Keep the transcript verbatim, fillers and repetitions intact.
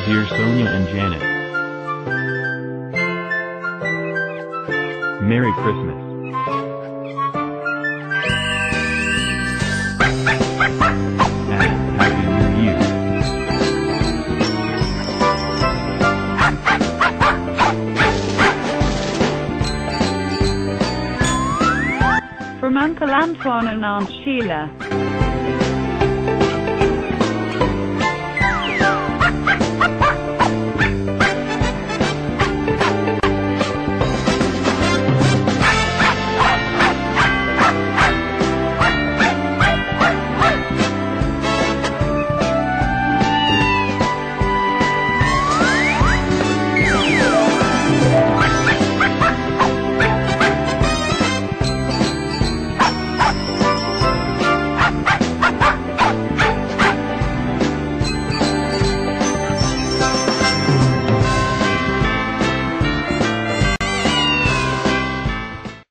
Dear Sonia and Janet, Merry Christmas. And Happy New Year. From Uncle Antoine and Aunt Sheila.